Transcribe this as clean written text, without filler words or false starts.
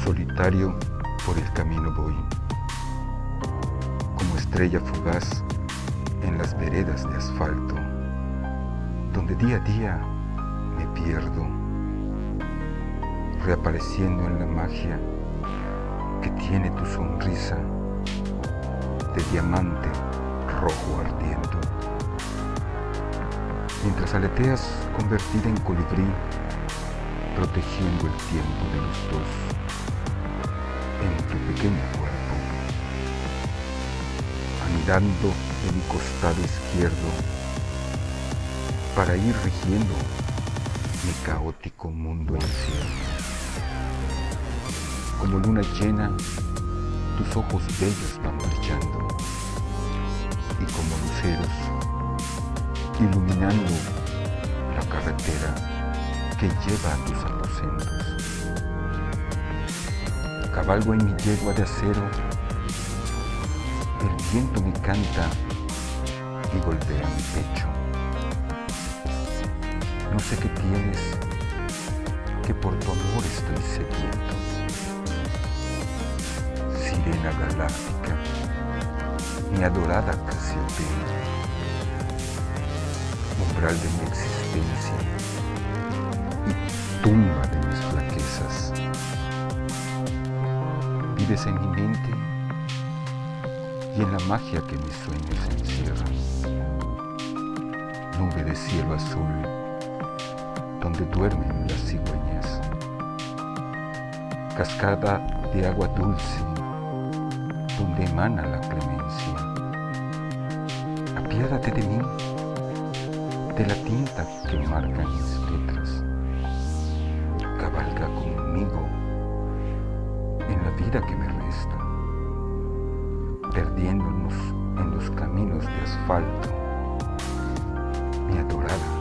Solitario por el camino voy, como estrella fugaz en las veredas de asfalto, donde día a día me pierdo, reapareciendo en la magia que tiene tu sonrisa de diamante rojo ardiendo. Mientras aleteas convertida en colibrí, protegiendo el tiempo de los dos en tu pequeño cuerpo, anidando en mi costado izquierdo para ir rigiendo mi caótico mundo incierto. Como luna llena, tus ojos bellos van brillando y como luceros iluminando la carretera que lleva a tus aposentos. Cabalgo en mi yegua de acero, el viento me canta y golpea mi pecho. No sé qué tienes, que por tu amor estoy sediento. Sirena galáctica, mi adorada Casiopea, umbral de mi existencia y tumba de mis flaquezas. Vives en mi mente y en la magia que mis sueños encierran. Nube de cielo azul donde duermen las cigüeñas. Cascada de agua dulce donde emana la clemencia. Apiádate de mí, de la tinta que marcan mis letras. Cabalga conmigo en la vida que me resta, perdiéndonos en los caminos de asfalto, mi adorada